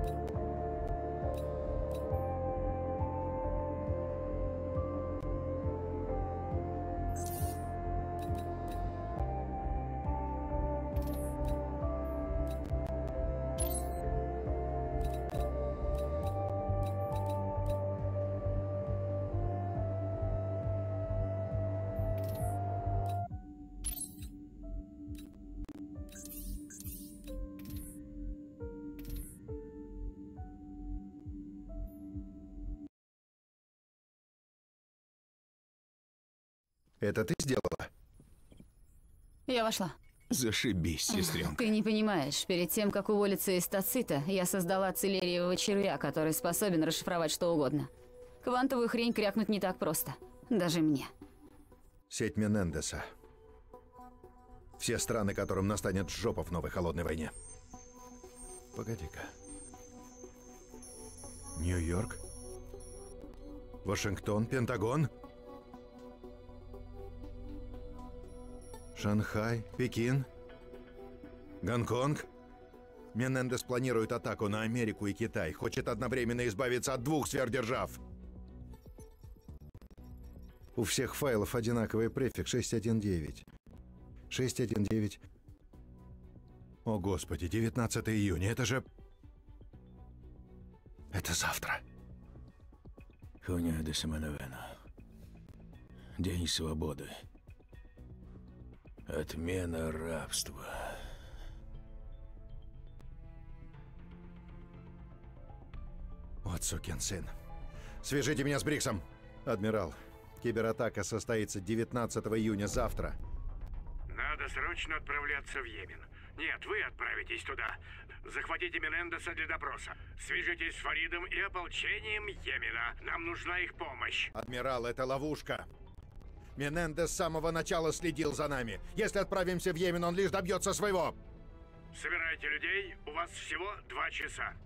Это ты сделала? Я вошла. Зашибись, сестренка. Ты не понимаешь, перед тем, как уволиться из Тацита, я создала целериевого червя, который способен расшифровать что угодно. Квантовую хрень крякнуть не так просто. Даже мне. Сеть Менендеса. Все страны, которым настанет жопа в новой холодной войне. Погоди-ка. Нью-Йорк? Вашингтон? Пентагон? Шанхай? Пекин? Гонконг? Менендес планирует атаку на Америку и Китай. Хочет одновременно избавиться от двух сверхдержав. У всех файлов одинаковый префикс 619. 619. О, Господи, 19 июня. Это же... Это завтра. Хуйня де Семеновена. День свободы. Отмена рабства. Вот сукин сын. Свяжите меня с Бриксом. Адмирал, кибератака состоится 19 июня завтра. Надо срочно отправляться в Йемен. Нет, вы отправитесь туда. Захватите Менендеса для допроса. Свяжитесь с Фаридом и ополчением Йемена. Нам нужна их помощь. Адмирал, это ловушка. Менендес с самого начала следил за нами. Если отправимся в Йемен, он лишь добьется своего. Собирайте людей, у вас всего 2 часа.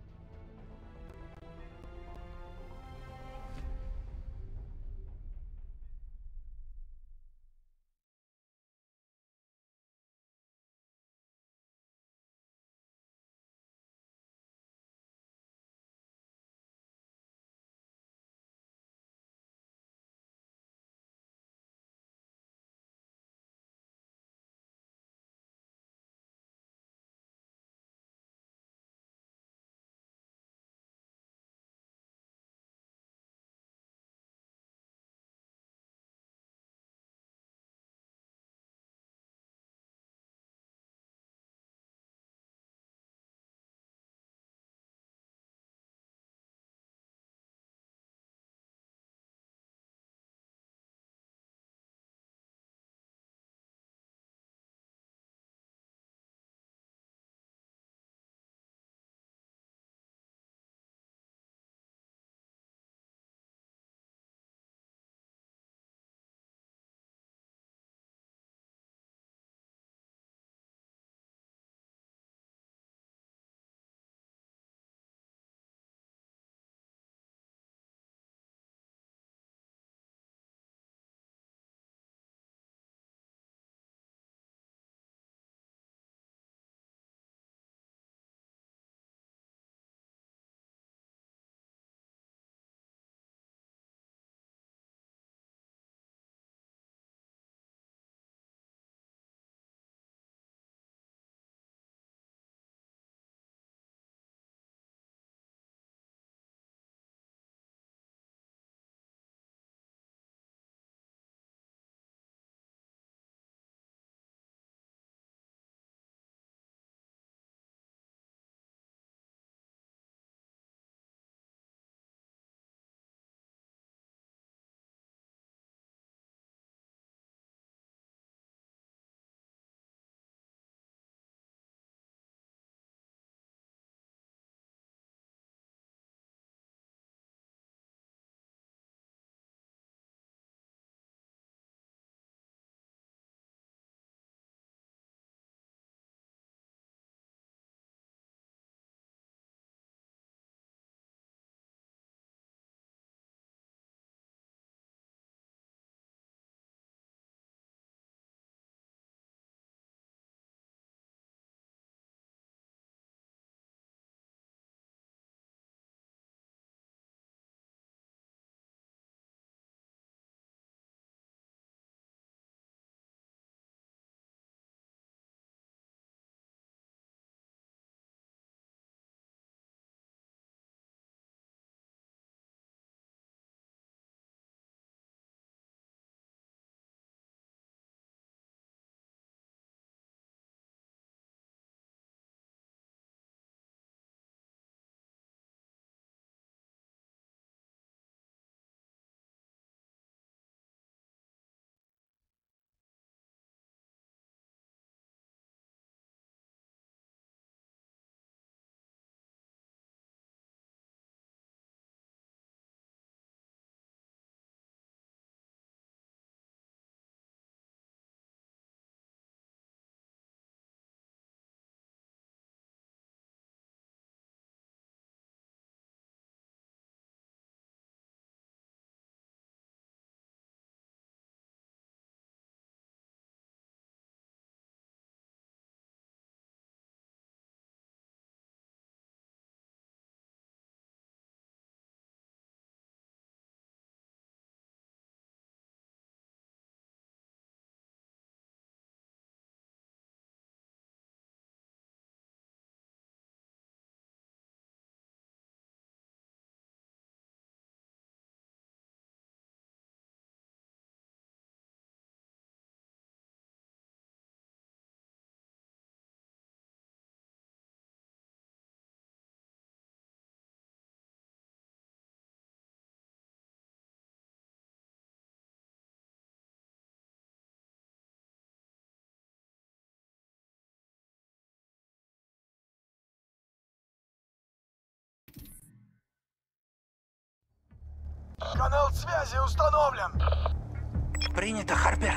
Канал связи установлен. Принято, Харпер.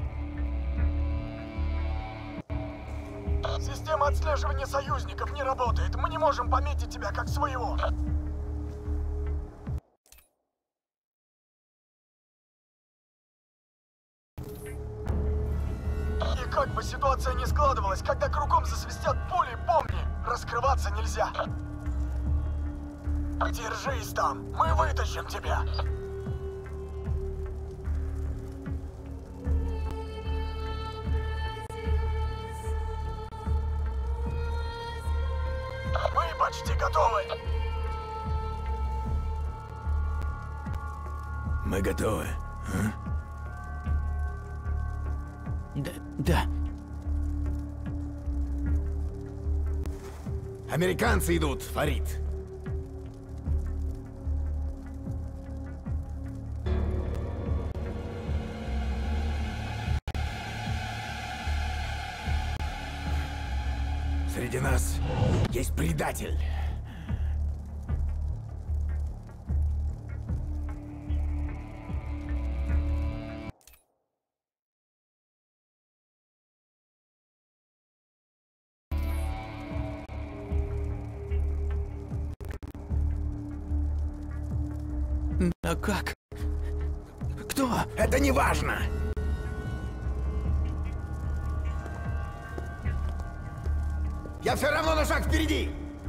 Система отслеживания союзников не работает. Мы не можем пометить тебя как своего. И как бы ситуация ни складывалась, когда кругом засвистят пули, помни, раскрываться нельзя. Держись там, мы вытащим тебя. Мы почти готовы. Мы готовы. Да. Американцы идут, Фарид. Среди нас есть предатель. Но как? Кто? Это не важно. Я все равно на шаг впереди.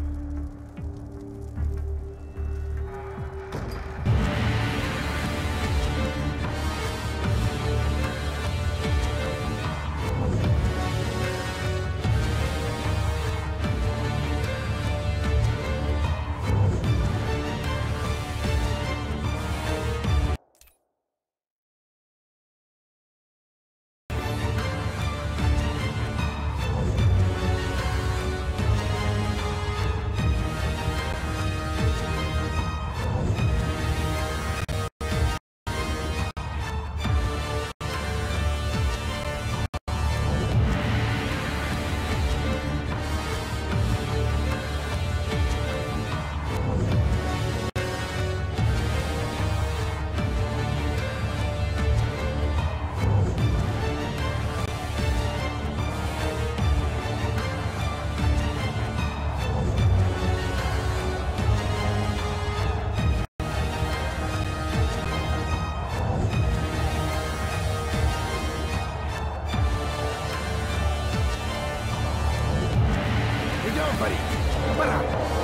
Идем, Фарид. Пора.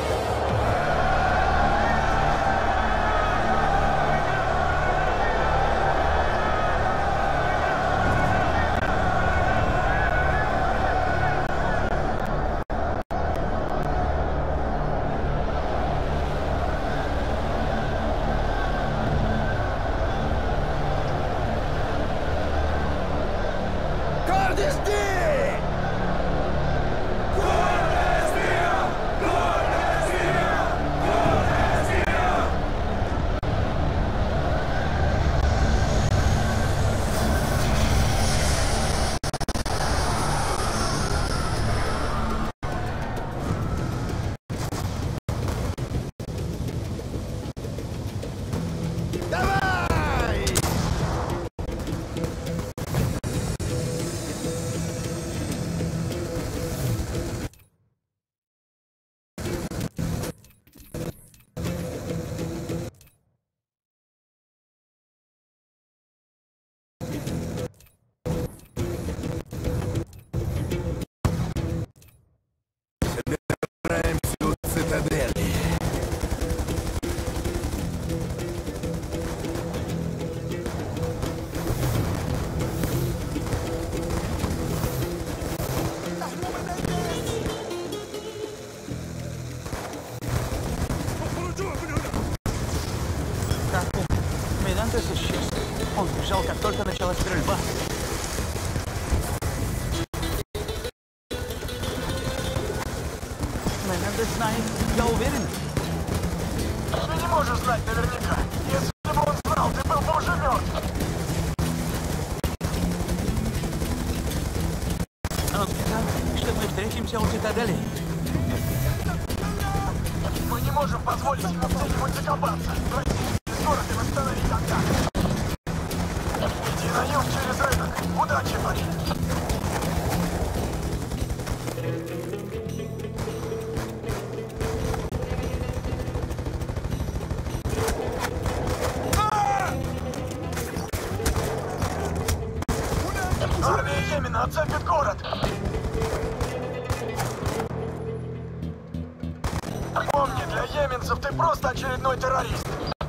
Менендес исчез. Он бежал, как только началась стрельба. Менендес знает, я уверен. Ты не можешь знать наверняка. Если бы он знал, ты был бы уже мертв. Он сказал, что мы встретимся у цитадели. Мы не можем позволить ему где-нибудь закопаться. Прости, скоро ты восстановишься. ты просто очередной террорист.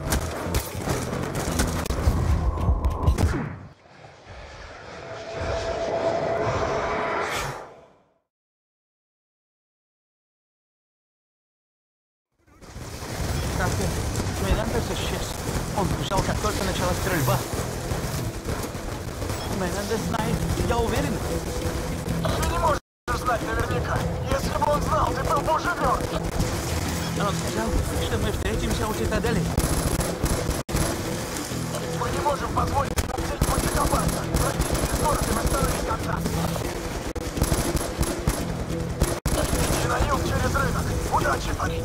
Картер, Менендес исчез. Он бежал, как только началась стрельба. Менендес знает, я уверен. Ты не можешь знать наверняка. Если бы он знал, ты был бы уже мертв. Он сказал, что мы встретимся у цитадели. Мы не можем позволить ему где-нибудь закопаться. Пройдите из города и восстановить контакт. Иди на юг через рынок. Удачи, Фарид.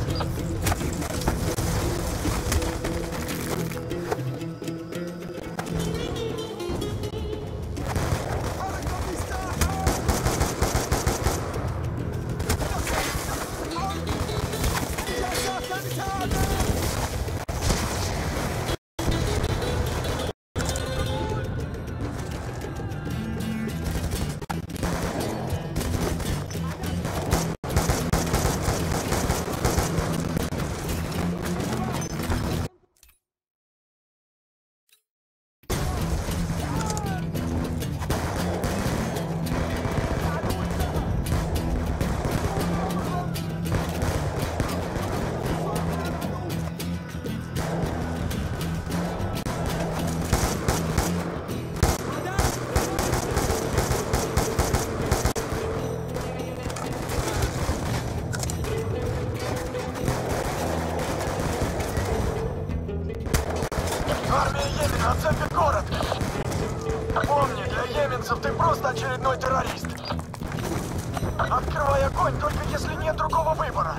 Армия Йемена оцепит город. Помни, для йеменцев ты просто очередной террорист. Открывай огонь, только если нет другого выбора.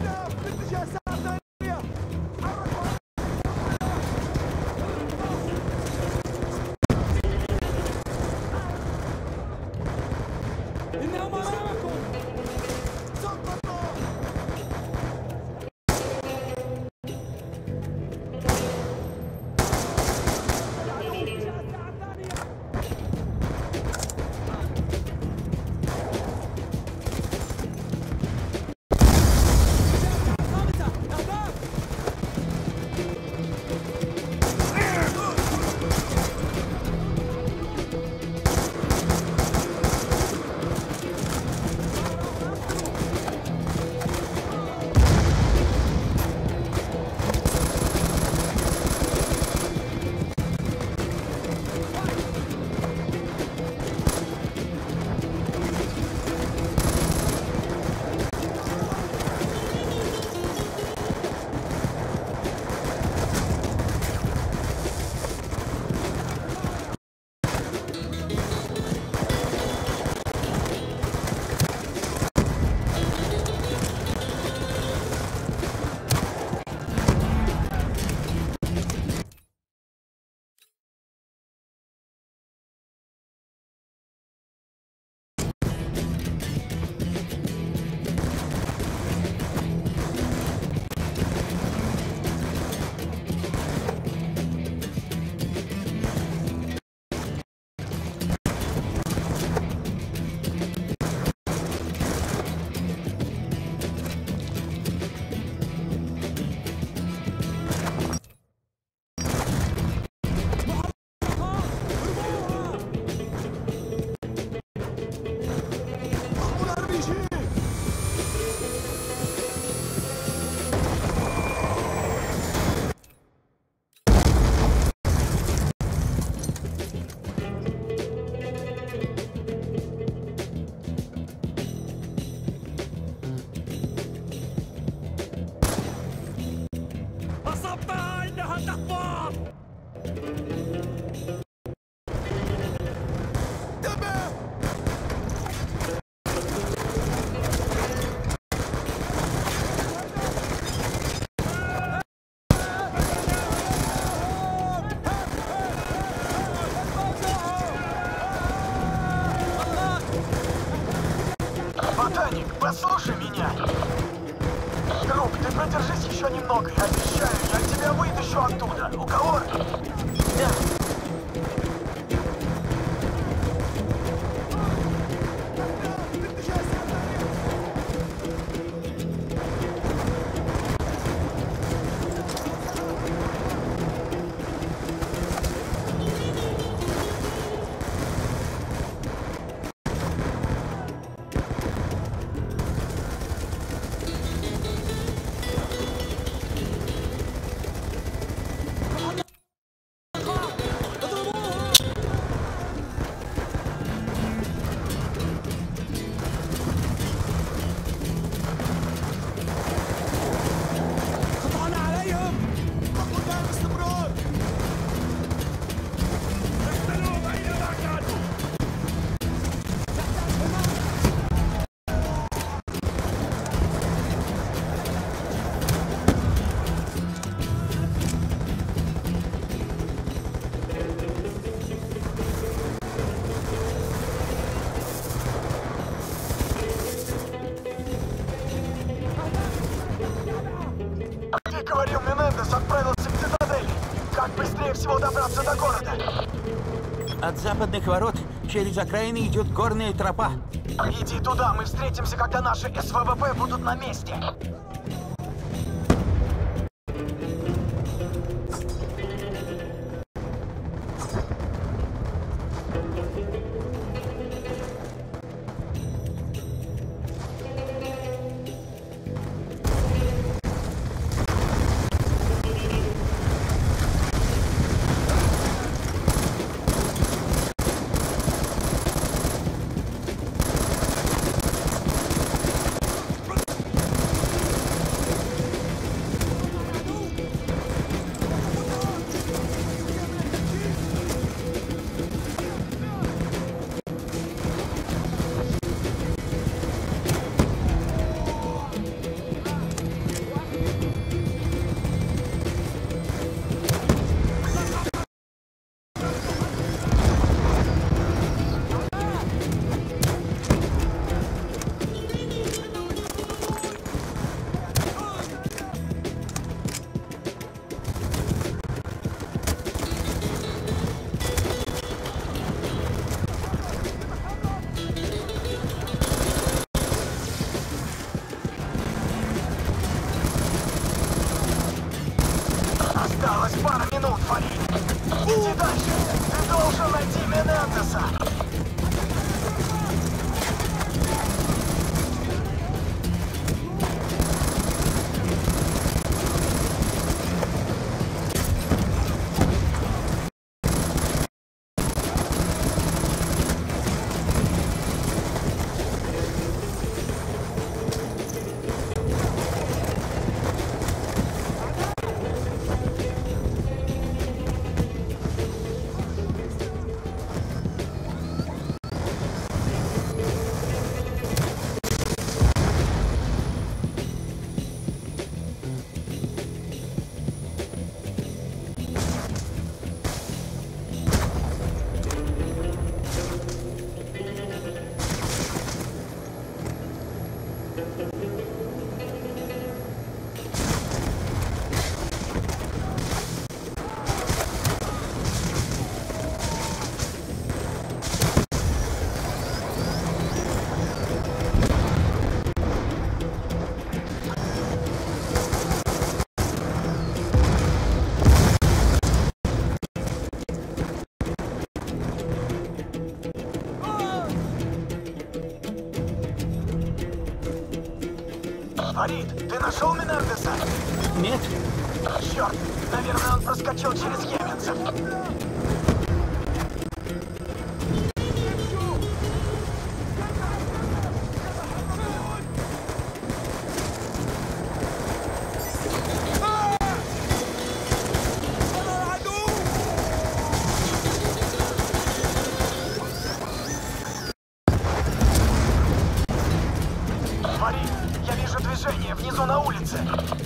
Ботаник, послушай меня. Друг, ты продержись еще немного, я обещаю, я тебя вытащу оттуда. Уговор? Да. Как говорил Менендес, отправился к цитадели. Как быстрее всего добраться до города? От западных ворот через окраины идет горная тропа. Иди туда, мы встретимся, когда наши СВВП будут на месте. Осталось пара минут, Фарид. Иди дальше. Ты должен найти Менендеса. Фарид, ты нашел Менендеса? Нет, Черт, наверное, он проскочил через йеменцев. Фарид, я вижу движение внизу на улице.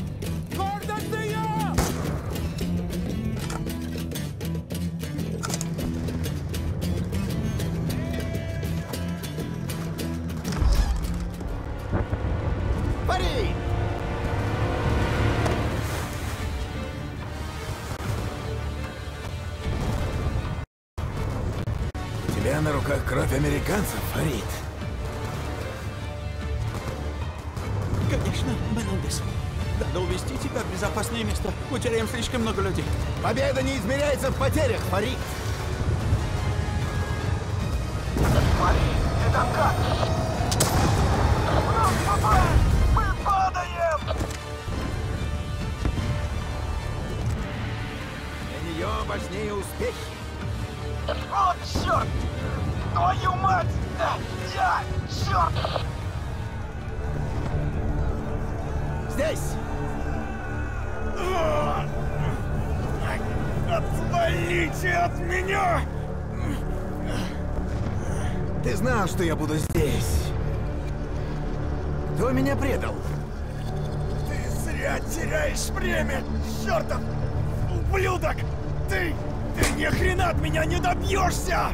Фарид! У тебя на руках кровь американцев, Фарид. конечно, Менендес. Надо увезти тебя в безопасное место. Мы теряем слишком много людей. Победа не измеряется в потерях, Фарид. Фарид, ты там как? Мы падаем! Для нее важнее успехи. Вот черт! Твою мать! Черт! Здесь! Отвалите от меня! Ты знал, что я буду здесь. Кто меня предал? Ты зря теряешь время, чертов ублюдок! Ты ни хрена от меня не добьешься!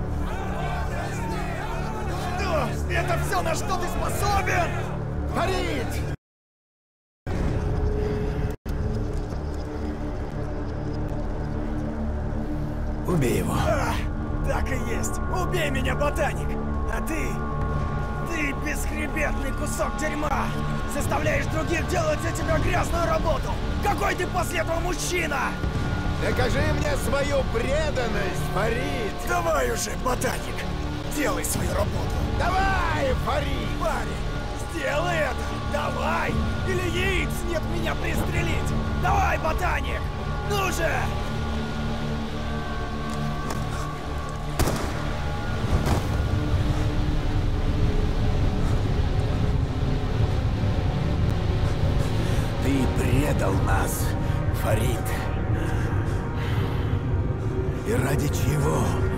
Что? Это все, на что ты способен? Фарид! Убей его. Так и есть. Убей меня, ботаник. А ты бесхребетный кусок дерьма. Заставляешь других делать за тебя грязную работу. Какой ты после этого мужчина? Докажи мне свою преданность, Фарид. Давай уже, ботаник. Делай свою работу. Давай, Фарид. Парень, сделай это. Давай. Или яиц нет меня пристрелить. Давай, ботаник. Ну же. Ты предал нас, Фарид. И ради чего?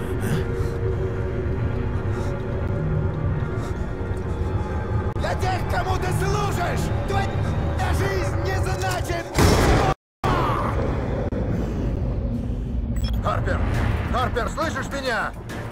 Для тех, кому ты служишь! Твоя жизнь не значит... Харпер! Харпер, слышишь меня?